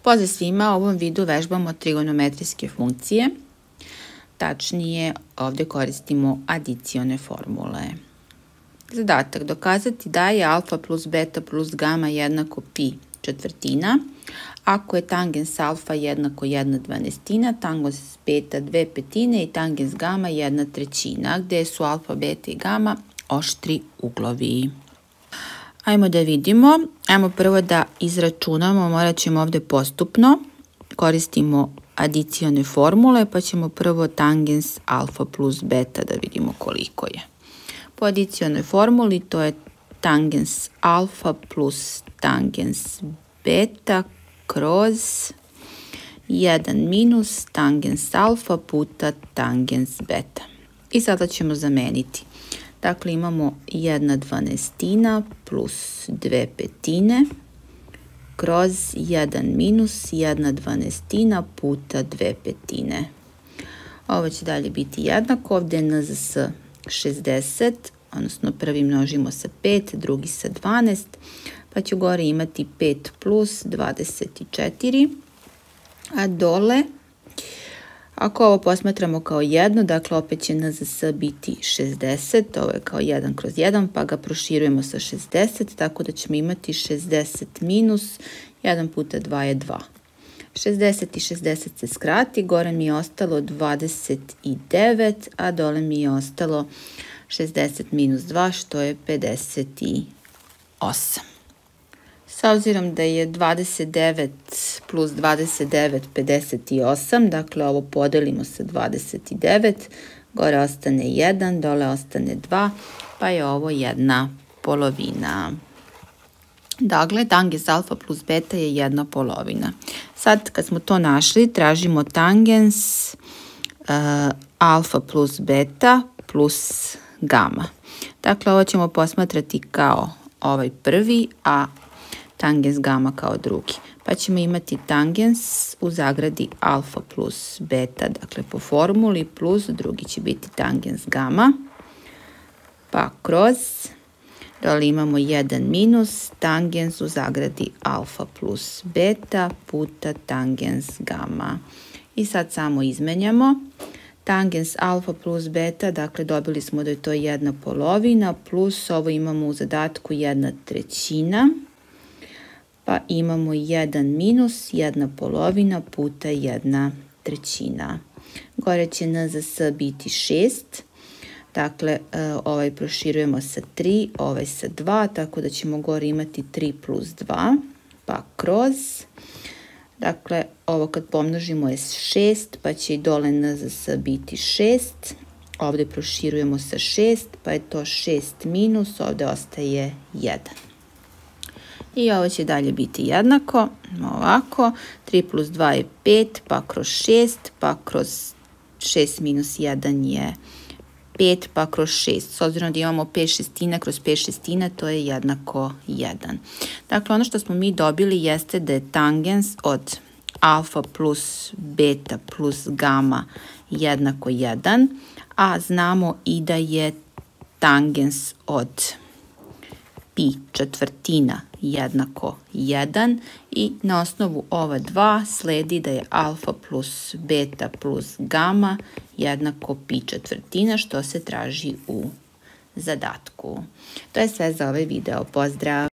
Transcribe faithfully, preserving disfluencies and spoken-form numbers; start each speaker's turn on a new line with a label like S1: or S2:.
S1: Pozdrav svima, u ovom videu vežbamo trigonometrijske funkcije. Tačnije, ovdje koristimo adicione formule. Zadatak: dokazati da je alfa plus beta plus gama jednako pi četvrtina, ako je tangens alfa jednako jedna dvanestina, tangens beta dve petine i tangens gama jedna trećina, gdje su alfa, beta i gama oštri uglovi. Ajmo da vidimo. Ajmo prvo da izračunamo, morat ćemo ovdje postupno. Koristimo adicione formule, pa ćemo prvo tangens alfa plus beta da vidimo koliko je. Po adicionoj formuli to je tangens alfa plus tangens beta kroz jedan minus tangens alfa puta tangens beta. I sada ćemo zameniti. Dakle, imamo jedna dvanestina plus dve petine kroz jedan minus jedna dvanestina puta dve petine. Ovo će dalje biti jednako. Ovdje je en zet es šezdeset, odnosno prvi množimo sa pet, drugi sa dvanaest, pa ću gore imati pet plus dvadeset četiri, a dole, ako ovo posmatramo kao jedno, dakle opet će en zet es biti šezdeset, ovo je kao jedan kroz jedan, pa ga proširujemo sa šezdeset, tako da ćemo imati šezdeset minus jedan puta dva je dva. šezdeset i šezdeset se skrati, gore mi je ostalo dvadeset devet, a dole mi je ostalo šezdeset minus dva, što je pedeset osam. S obzirom da je dvadeset devet plus dvadeset devet pedeset osam, dakle ovo podelimo sa dvadeset devet, gore ostane jedan, dole ostane dva, pa je ovo jedna polovina. Dakle, tangens alfa plus beta je jedna polovina. Sad kad smo to našli, tražimo tangens uh, alfa plus beta plus gama. Dakle, ovo ćemo posmatrati kao ovaj prvi, a tangens gama kao drugi. Pa ćemo imati tangens u zagradi alfa plus beta, dakle po formuli, plus drugi će biti tangens gama, pa kroz, dole imamo jedan minus tangens u zagradi alfa plus beta puta tangens gama. I sad samo izmenjamo. Tangens alfa plus beta, dakle dobili smo da je to jedna polovina, plus ovo imamo u zadatku jedna trećina, pa imamo jedan minus jedna polovina puta jedna trećina. Gore će en zet es biti šest, dakle ovaj proširujemo sa tri, ovaj sa dva, tako da ćemo gore imati tri plus dva, pa kroz, dakle ovo kad pomnožimo je šest, pa će i dole en zet es biti šest, ovdje proširujemo sa šest, pa je to šest minus, ovdje ostaje jedan. I ovo će dalje biti jednako, ovako, tri plus dva je pet, pa kroz šest, pa kroz šest minus jedan je pet, pa kroz šest. S obzirom da imamo pet šestina kroz pet šestina, to je jednako jedan. Dakle, ono što smo mi dobili jeste da je tangens od alfa plus beta plus gama jednako jedan, a znamo i da je tangens od pi četvrtina jednako jedan i na osnovu ova dva sledi da je alfa plus beta plus gama jednako pi četvrtina, što se traži u zadatku. To je sve za ovaj video. Pozdrav!